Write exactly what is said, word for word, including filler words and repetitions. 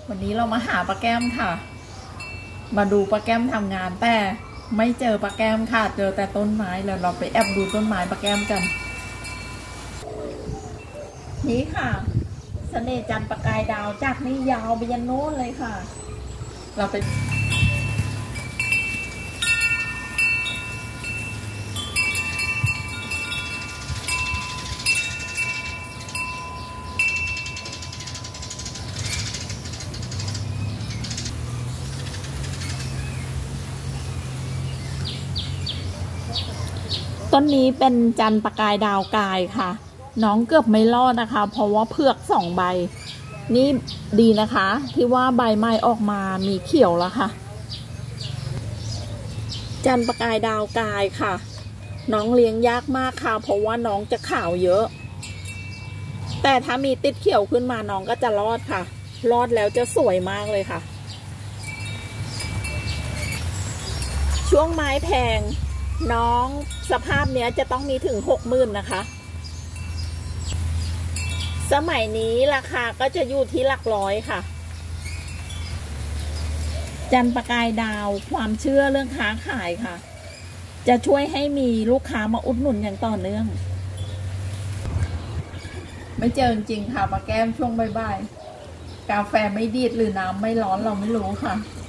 วันนี้เรามาหาป้าแก้มค่ะมาดูป้าแก้มทำงานแต่ไม่เจอป้าแก้มค่ะเจอแต่ต้นไม้แล้วเราไปแอบดูต้นไม้ป้าแก้มกันนี่ค่ะเสน่ห์จันทร์ประกายดาวจากนี่ยาวไปยันโน้นเลยค่ะเราไปต้นนี้เป็นจันทร์ประกายดาวกายค่ะน้องเกือบไม่รอดนะคะเพราะว่าเผือกสองใบนี่ดีนะคะที่ว่าใบไม้ออกมามีเขียวแล้วค่ะจันทร์ประกายดาวกายค่ะน้องเลี้ยงยากมากค่ะเพราะว่าน้องจะขาวเยอะแต่ถ้ามีติดเขียวขึ้นมาน้องก็จะรอดค่ะรอดแล้วจะสวยมากเลยค่ะช่วงไม้แพงน้องสภาพเนี้ยจะต้องมีถึงหกหมื่นนะคะสมัยนี้ราคาก็จะอยู่ที่หลักร้อยค่ะจันทร์ประกายดาวความเชื่อเรื่องค้าขายค่ะจะช่วยให้มีลูกค้ามาอุดหนุนอย่างต่อเนื่องไม่เจอจริงค่ะป้าแก้มช่วงบ่ายๆกาแฟไม่ดีดหรือน้ำไม่ร้อนเราไม่รู้ค่ะ